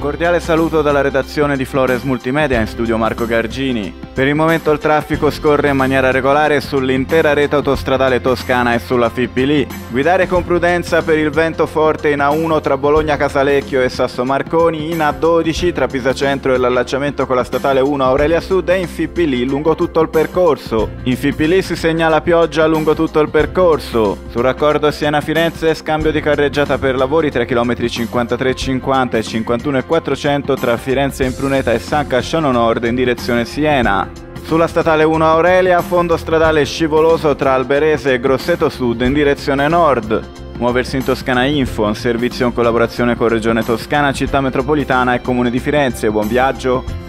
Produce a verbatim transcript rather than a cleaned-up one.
cordiale saluto dalla redazione di Flores Multimedia, in studio Marco Gargini. Per il momento il traffico scorre in maniera regolare sull'intera rete autostradale toscana e sulla Fippili. Guidare con prudenza per il vento forte in A uno tra Bologna Casalecchio e Sasso Marconi, in A dodici tra Pisa Centro e l'allacciamento con la statale uno Aurelia Sud e in Fippili lungo tutto il percorso. In Fippili si segnala pioggia lungo tutto il percorso. Sul raccordo Siena-Firenze scambio di carreggiata per lavori tre chilometri cinquantatré cinquanta e cinquantuno e quattrocento tra Firenze Impruneta e San Casciano Nord in direzione Siena. Sulla statale uno Aurelia, fondo stradale scivoloso tra Alberese e Grosseto Sud in direzione nord. Muoversi in Toscana Info, un servizio in collaborazione con Regione Toscana, Città Metropolitana e Comune di Firenze. Buon viaggio!